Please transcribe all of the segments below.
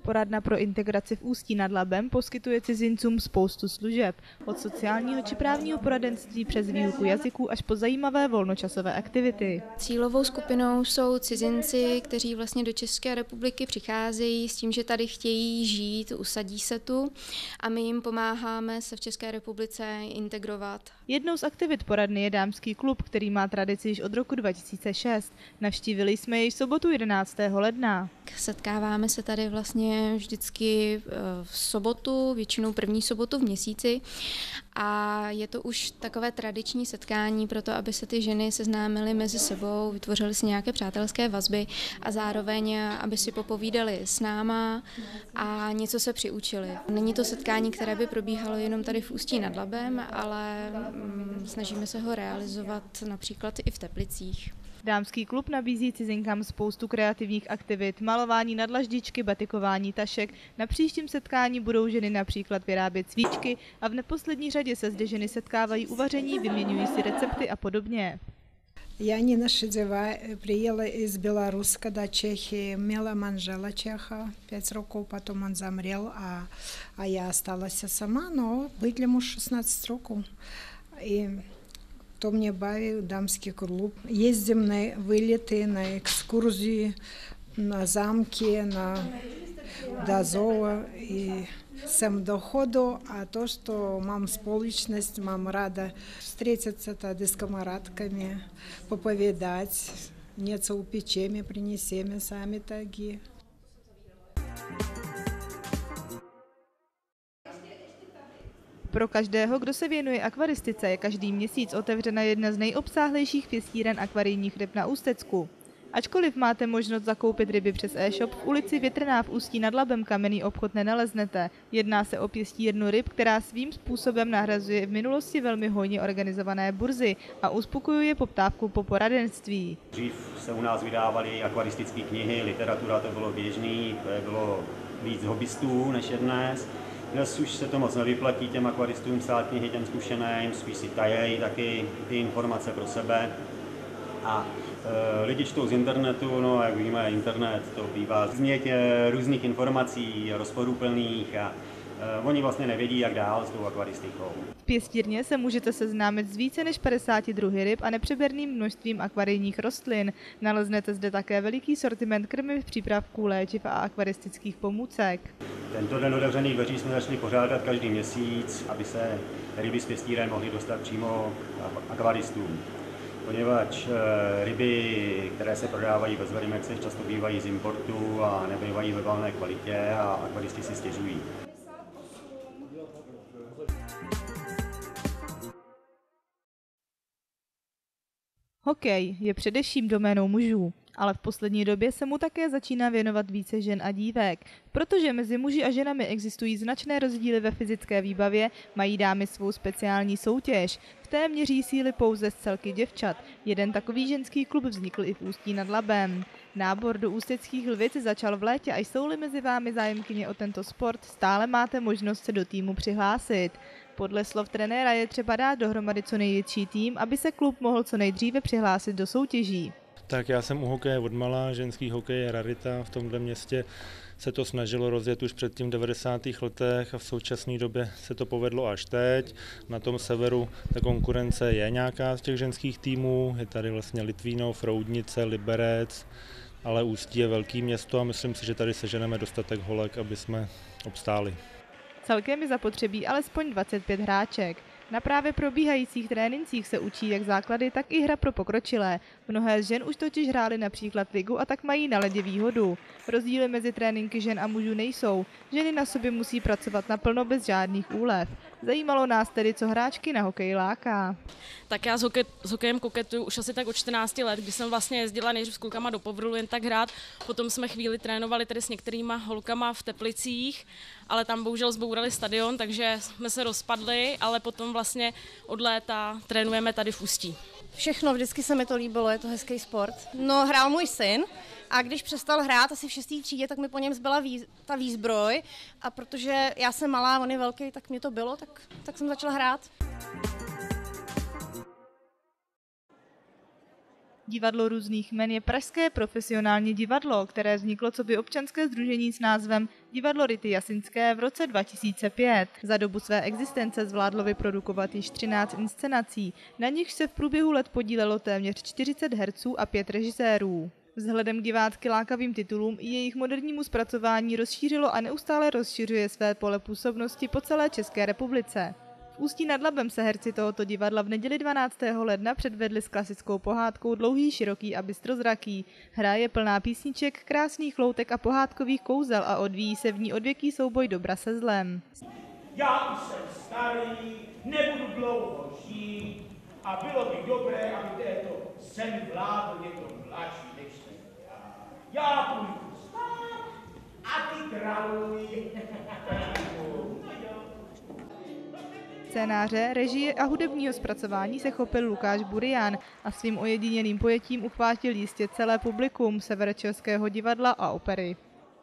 Poradna pro integraci v Ústí nad Labem poskytuje cizincům spoustu služeb, od sociálního či právního poradenství přes výuku jazyků až po zajímavé volnočasové aktivity. Cílovou skupinou jsou cizinci, kteří vlastně do České republiky přicházejí s tím, že tady chtějí žít, usadí se tu a my jim pomáháme se v České republice integrovat. Jednou z aktivit poradny je dámský klub, který má tradici již od roku 2006. Navštívili jsme jej v sobotu 11. ledna. Setkáváme se tady vlastně vždycky v sobotu, většinou první sobotu v měsíci a je to už takové tradiční setkání pro to, aby se ty ženy seznámily mezi sebou, vytvořily si nějaké přátelské vazby a zároveň, aby si popovídali s náma a něco se přiučili. Není to setkání, které by probíhalo jenom tady v Ústí nad Labem, ale snažíme se ho realizovat například i v Teplicích. Dámský klub nabízí cizinkám spoustu kreativních aktivit, malování na dlaždičky, batikování tašek. Na příštím setkání budou ženy například vyrábět svíčky a v neposlední řadě se zde ženy setkávají u vaření, vyměňují si recepty a podobně. Я Нина Шидзева, приехала из Беларуска до Чехии, имела манжела Чеха 5 роков, потом он замрел, а я осталась сама, но были муж 16 роков. И то мне бавил дамский клуб. Ездим на вылеты, на экскурсии, на замки, до зоо и сам доходу, а то, что мам сполучность, мам рада встретиться с комаратками, поповидать, něco upečeme, принесeme сами таки. Pro každého, kdo se věnuje akvaristice, je každý měsíc otevřena jedna z nejobsáhlejších pěstíren akvarijních ryb na Ústecku. Ačkoliv máte možnost zakoupit ryby přes e-shop, v ulici Větrná v Ústí nad Labem kamenný obchod nenaleznete. Jedná se o pěstírnu ryb, která svým způsobem nahrazuje v minulosti velmi hojně organizované burzy a uspokojuje poptávku po poradenství. Dřív se u nás vydávaly akvaristické knihy, literatura, to bylo běžný, bylo víc hobbystů než je dnes. Dnes už se to moc nevyplatí těm akvaristům psát knihy, těm zkušeným, spíš si tajejí taky ty informace pro sebe. A lidi čtou z internetu, no jak víme, internet to bývá změť různých informací, rozporuplných a oni vlastně nevědí, jak dál s tou akvaristikou. V pěstírně se můžete seznámit s více než 50 druhy ryb a nepřeberným množstvím akvarijních rostlin. Naleznete zde také veliký sortiment krmiv, přípravků, léčiv a akvaristických pomůcek. Tento den otevřených dveří jsme začali pořádat každý měsíc, aby se ryby z pěstíren mohly dostat přímo k akvaristům. Poněvadž ryby, které se prodávají bez verimexech, často bývají z importu a nebývají ve valné kvalitě a akvaristi si stěžují. Hokej je především doménou mužů, ale v poslední době se mu také začíná věnovat více žen a dívek. Protože mezi muži a ženami existují značné rozdíly ve fyzické výbavě, mají dámy svou speciální soutěž. V té měří síly pouze z celky děvčat. Jeden takový ženský klub vznikl i v Ústí nad Labem. Nábor do ústeckých Lvic začal v létě a jsou-li mezi vámi zájemkyně o tento sport, stále máte možnost se do týmu přihlásit. Podle slov trenéra je třeba dát dohromady co největší tým, aby se klub mohl co nejdříve přihlásit do soutěží. Tak já jsem u hokeje odmala, ženský hokej je rarita, v tomhle městě se to snažilo rozjet už před tím 90. letech a v současné době se to povedlo až teď. Na tom severu ta konkurence je nějaká z těch ženských týmů, je tady vlastně Litvínov, Roudnice, Liberec, ale Ústí je velké město a myslím si, že tady seženeme dostatek holek, aby jsme obstáli. Celkem je zapotřebí alespoň 25 hráček. Na právě probíhajících trénincích se učí jak základy, tak i hra pro pokročilé. Mnohé z žen už totiž hrály například ligu a tak mají na ledě výhodu. Rozdíly mezi tréninky žen a mužů nejsou. Ženy na sobě musí pracovat naplno bez žádných úlev. Zajímalo nás tedy, co hráčky na hokej láká. Tak já s hokejem koketuju už asi tak od 14 let, kdy jsem vlastně jezdila nejdřív s klukama do Povrlu jen tak hrát, potom jsme chvíli trénovali tady s některýma holkama v Teplicích, ale tam bohužel zbourali stadion, takže jsme se rozpadli, ale potom vlastně od léta trénujeme tady v Ústí. Všechno, vždycky se mi to líbilo, je to hezký sport. No, hrál můj syn a když přestal hrát asi v 6. třídě, tak mi po něm zbyla ta výzbroj a protože já jsem malá, on je velký, tak mě to bylo, tak jsem začala hrát. Divadlo různých jmen je pražské profesionální divadlo, které vzniklo coby občanské sdružení s názvem Divadlo Rity Jasinské v roce 2005. Za dobu své existence zvládlo vyprodukovat již 13 inscenací, na nichž se v průběhu let podílelo téměř 40 herců a 5 režisérů. Vzhledem k divácky lákavým titulům i jejich modernímu zpracování rozšířilo a neustále rozšiřuje své pole působnosti po celé České republice. V Ústí nad Labem se herci tohoto divadla v neděli 12. ledna předvedli s klasickou pohádkou Dlouhý, široký a bystrozraký. Hra je plná písniček, krásných loutek a pohádkových kouzel a odvíjí se v ní odvěký souboj dobra se zlem. Já už jsem starý, nebudu dlouho žít a bylo by dobré, aby této zemi vládl někdo mladší než já. Já půjdu spát a ty králuj. Scénáře, režie a hudebního zpracování se chopil Lukáš Burian a svým ojedinělým pojetím uchvátil jistě celé publikum Severočeského divadla a opery.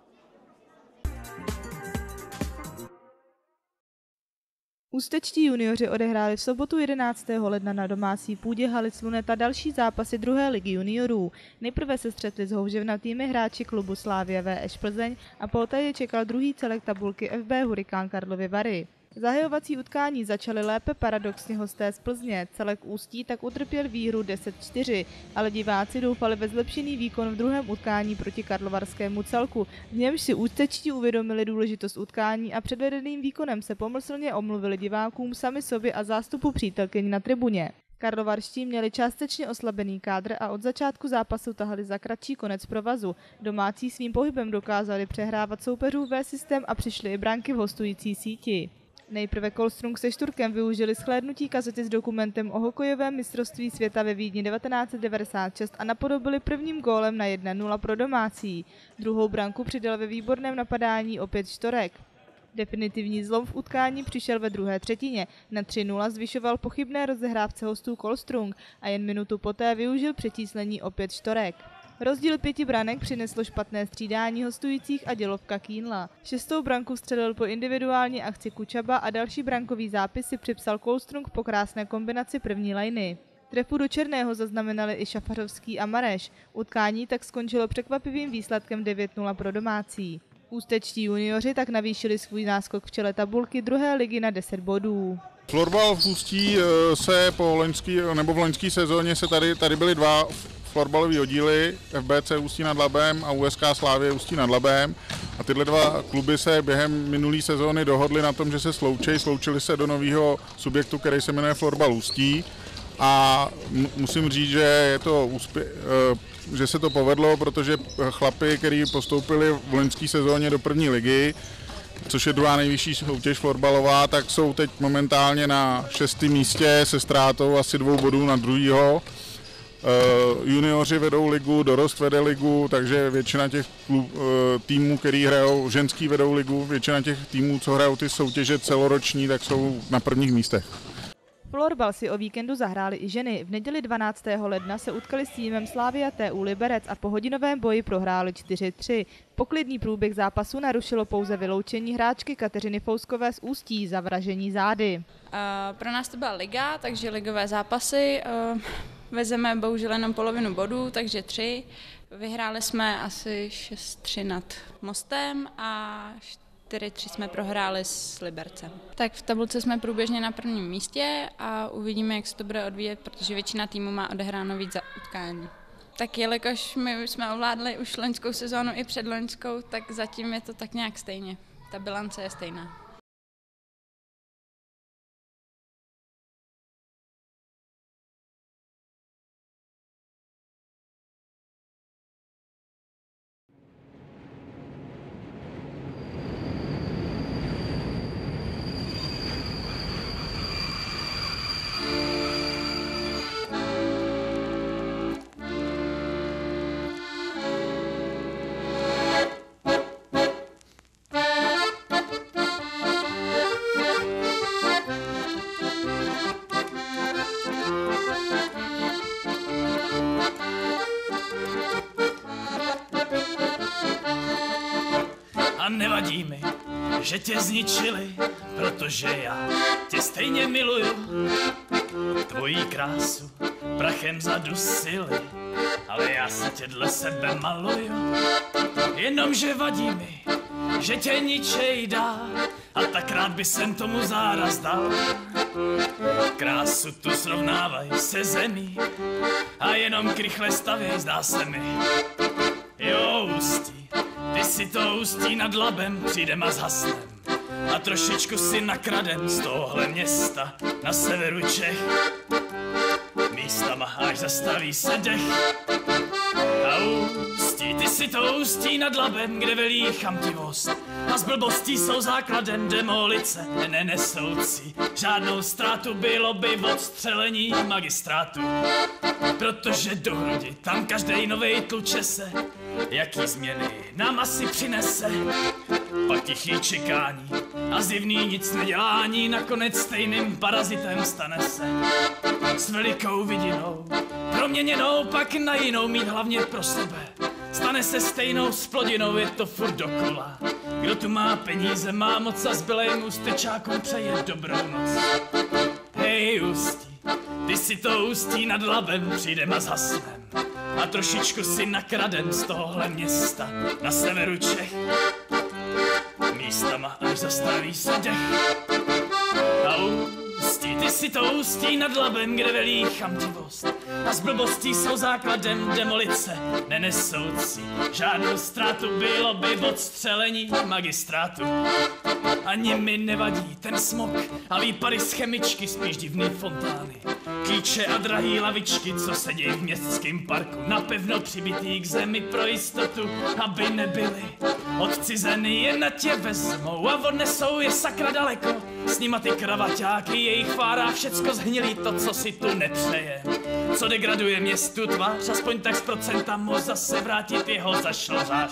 Ústečtí junioři odehráli v sobotu 11. ledna na domácí půdě haly Sluneta další zápasy druhé ligy juniorů. Nejprve se střetli s houževnatými hráči klubu Slavia VŠ Plzeň a poté je čekal druhý celek tabulky FB Hurikán Karlovy Vary. Zahajovací utkání začaly lépe paradoxně hosté z Plzně, celek Ústí tak utrpěl výhru 10-4, ale diváci doufali ve zlepšený výkon v druhém utkání proti karlovarskému celku, v němž si ústečtí uvědomili důležitost utkání a předvedeným výkonem se pomyslně omluvili divákům, sami sobě a zástupu přítelkyň na tribuně. Karlovarští měli částečně oslabený kádr a od začátku zápasu tahali za kratší konec provazu. Domácí svým pohybem dokázali přehrávat soupeřův systém a přišly i branky v hostující síti. Nejprve Kolstrung se Šturkem využili shlédnutí kazety s dokumentem o hokejovém mistrovství světa ve Vídni 1996 a napodobili prvním gólem na 1-0 pro domácí. Druhou branku přidal ve výborném napadání opět Štorek. Definitivní zlom v utkání přišel ve druhé třetině. Na 3-0 zvyšoval pochybné rozehrávce hostů Kolstrung a jen minutu poté využil přečíslení opět Štorek. Rozdíl 5 branek přineslo špatné střídání hostujících a dělovka Kýnla. 6. branku vstřelil po individuální akci Kučaba a další brankový zápis si připsal Kolstrung po krásné kombinaci první lajny. Trefu do černého zaznamenali i Šafařovský a Mareš. Utkání tak skončilo překvapivým výsledkem 9-0 pro domácí. Ústečtí junioři tak navýšili svůj náskok v čele tabulky druhé ligy na 10 bodů. Florbal v Ústí se v loňské sezóně se tady byly dva florbalové oddíly, FBC Ústí nad Labem a USK Slavie Ústí nad Labem. A tyhle dva kluby se během minulé sezóny dohodly na tom, že se sloučili se do nového subjektu, který se jmenuje Florbal Ústí. A musím říct, že je to že se to povedlo, protože chlapi, kteří postoupili v loňské sezóně do první ligy, což je druhá nejvyšší soutěž florbalová, tak jsou teď momentálně na 6. místě se ztrátou asi 2 bodů na druhýho. Junioři vedou ligu, dorost vede ligu, takže většina těch týmů, který hrajou, ženský vedou ligu, většina těch týmů, co hrajou ty soutěže celoroční, tak jsou na prvních místech. Florbal si o víkendu zahráli i ženy. V neděli 12. ledna se utkali s týmem Slavia TU Liberec a po hodinovém boji prohráli 4-3. Poklidný průběh zápasu narušilo pouze vyloučení hráčky Kateřiny Fouskové z Ústí za vražení zády. Pro nás to byla liga, takže ligové zápasy. Vezeme bohužel jenom polovinu bodů, takže 3. Vyhráli jsme asi 6-3 nad Mostem a 4-3 jsme prohráli s Libercem. Tak v tabulce jsme průběžně na prvním místě a uvidíme, jak se to bude odvíjet, protože většina týmů má odehráno víc za utkání. Tak jelikož my jsme ovládli už loňskou sezónu i předloňskou, tak zatím je to tak nějak stejně. Ta bilance je stejná. A nevadí mi, že tě zničili, protože já tě stejně miluju. Tvojí krásu prachem zadusili ale já se tě dle sebe maluju. Jenomže vadí mi, že tě ničej dá, a tak rád by jsem tomu záraz dal. Krásu tu srovnávaj se zemí a jenom krychle stavěj, zdá se mi. Jo, Ústí, ty si to Ústí nad Labem přijdem a zhasnem a trošičku si nakradem z tohohle města na severu Čech. Místama až zastaví se dech. A Ústí, ty si to Ústí nad Labem, kde velí chamtivost a z blbostí jsou základem demolice nenesoucí žádnou ztrátu, bylo by odstřelení magistrátu. Protože do hrudi tam každej novej tluče se, jaký změny nám asi přinese. Pak tichý čekání a zjevný nic nedělání nakonec stejným parazitem stane se. S velikou vidinou, proměněnou pak na jinou, mít hlavně pro sebe. Stane se stejnou splodinou, je to furt dokola. Kdo tu má peníze, má moc a zbylejm ústečákům přeje dobrou noc. Hej Ústí, ty si to Ústí nad Labem přijdem a zhasnem a trošičku si nakradem z tohohle města na severu Čech. Místama až zastaví se dech. A Ústí, ty si to Ústí nad Labem, kde velí chamtivost a z blbostí jsou základem demolice nenesoucí žádnou ztrátu, bylo by odstřelení magistrátu. Ani mi nevadí ten smog a výpary z chemičky, spíš divný fontány, klíče a drahý lavičky, co sedějí v městském parku, napevno přibitý k zemi pro jistotu, aby nebyly odcizeny, jen na tě vezmou a odnesou je sakra daleko. S nima ty kravaťáky, jejich fára, všecko zhnilý, to, co si tu nepřeje. Co degraduje městu tvář, aspoň tak z procenta mohl zase vrátit jeho zašlořář.